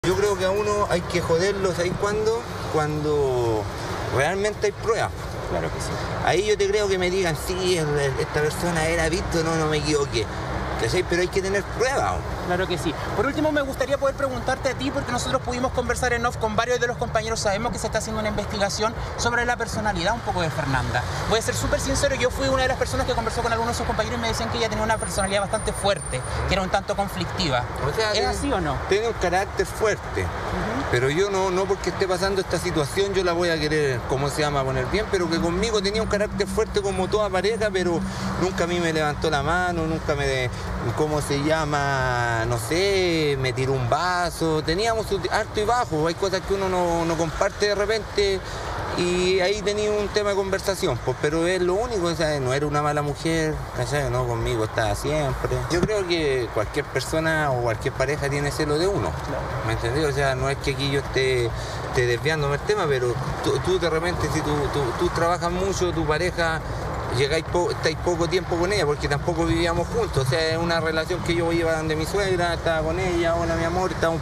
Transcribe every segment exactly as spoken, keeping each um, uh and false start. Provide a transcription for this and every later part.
Yo creo que a uno hay que joderlo, ¿sabes cuándo? Cuando realmente hay pruebas. Claro que sí. Ahí yo te creo que me digan, sí, esta persona era visto, no, no me equivoqué. ¿Cachai? Pero hay que tener pruebas. Claro que sí. Por último, me gustaría poder preguntarte a ti, porque nosotros pudimos conversar en off con varios de los compañeros, sabemos que se está haciendo una investigación sobre la personalidad un poco de Fernanda. Voy a ser súper sincero, yo fui una de las personas que conversó con algunos de sus compañeros y me decían que ella tenía una personalidad bastante fuerte, que era un tanto conflictiva. O sea, ¿Es tiene, así o no? Tiene un carácter fuerte. Uh-huh. Pero yo no, no porque esté pasando esta situación, yo la voy a querer, ¿cómo se llama?, poner bien, pero que conmigo tenía un carácter fuerte como toda pareja, pero nunca a mí me levantó la mano, nunca me, ¿cómo se llama?, no sé, me tiró un vaso, teníamos alto y bajo, hay cosas que uno no, no comparte de repente y ahí tenía un tema de conversación, pues, pero es lo único, o sea, no era una mala mujer, ¿cachai? No, conmigo estaba siempre. Yo creo que cualquier persona o cualquier pareja tiene celo de uno, claro. ¿Me entendés? O sea, no es que aquí yo esté, esté desviándome el tema, pero tú, tú de repente, si tú, tú, tú trabajas mucho, tu pareja, llegáis po estáis poco tiempo con ella, porque tampoco vivíamos juntos, o sea, es una relación que yo iba donde mi suegra, estaba con ella, hola mi amor, estaba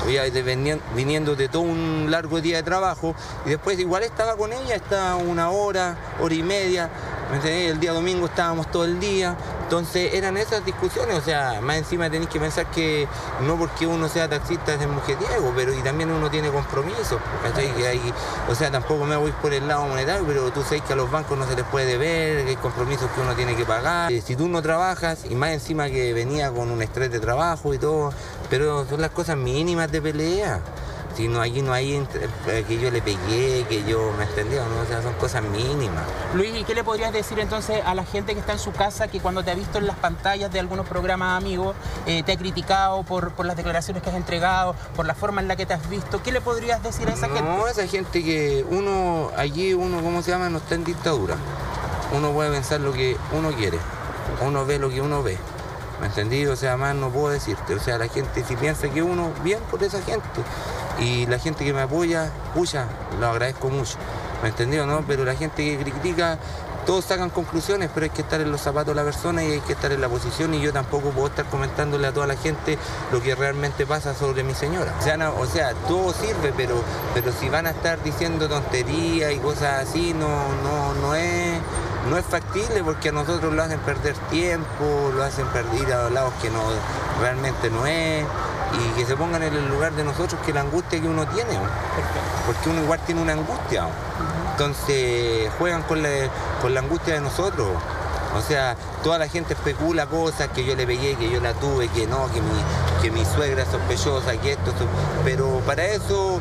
viniendo de todo un largo día de trabajo, y después igual estaba con ella, estaba una hora, hora y media, ¿me entendés? El día domingo estábamos todo el día, entonces eran esas discusiones, o sea, más encima tenéis que pensar que no porque uno sea taxista es mujeriego, pero y también uno tiene compromisos, ¿cachai? Que hay, o sea, tampoco me voy por el lado monetario, pero tú sabes que a los bancos no se les puede deber, que hay compromisos que uno tiene que pagar. Eh, si tú no trabajas, y más encima que venía con un estrés de trabajo y todo, pero son las cosas mínimas de pelea. Si no, aquí no hay eh, que yo le pegué, que yo me entendió, ¿no? O sea, son cosas mínimas. Luis, ¿y qué le podrías decir entonces a la gente que está en su casa, que cuando te ha visto en las pantallas de algunos programas amigos, eh, te ha criticado por, por las declaraciones que has entregado, por la forma en la que te has visto? ¿Qué le podrías decir a esa no, gente? No, esa gente que uno, allí uno, ¿cómo se llama? No está en dictadura. Uno puede pensar lo que uno quiere, uno ve lo que uno ve. ¿Me entendí? O sea, más no puedo decirte. O sea, la gente, si piensa que uno, bien por esa gente. Y la gente que me apoya, pucha, lo agradezco mucho. ¿Me entendió, no? Pero la gente que critica, todos sacan conclusiones, pero hay que estar en los zapatos de la persona y hay que estar en la posición. Y yo tampoco puedo estar comentándole a toda la gente lo que realmente pasa sobre mi señora. O sea, no, o sea todo sirve, pero, pero si van a estar diciendo tonterías y cosas así, no, no, no es... No es factible porque a nosotros lo hacen perder tiempo, lo hacen perder a los lados que no, realmente no es, y que se pongan en el lugar de nosotros, que la angustia que uno tiene, ¿no? Porque uno igual tiene una angustia, ¿no? Entonces juegan con la, con la angustia de nosotros. O sea, toda la gente especula cosas, que yo le pegué, que yo la tuve, que no, que mi, que mi suegra es sospechosa, que esto, pero para eso...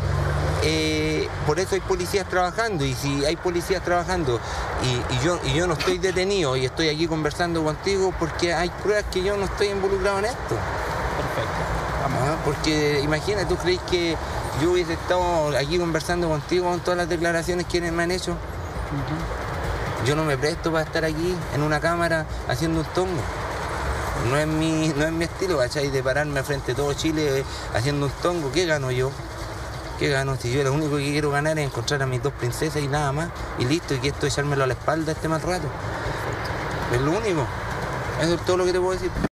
Eh, por eso hay policías trabajando, y si hay policías trabajando y, y, yo, y yo no estoy detenido y estoy aquí conversando contigo, porque hay pruebas que yo no estoy involucrado en esto. Perfecto. Vamos. ¿Ah? Porque imagínate, ¿tú crees que yo hubiese estado aquí conversando contigo con todas las declaraciones que me han hecho? Uh-huh. Yo no me presto para estar aquí en una cámara haciendo un tongo. No es mi, no es mi estilo, ¿cachai? De pararme frente a todo Chile eh, haciendo un tongo. ¿Qué gano yo? ¿Qué gano? Si yo lo único que quiero ganar es encontrar a mis dos princesas y nada más, y listo, y que esto echármelo a la espalda este mal rato. Es lo único. Eso es todo lo que te puedo decir.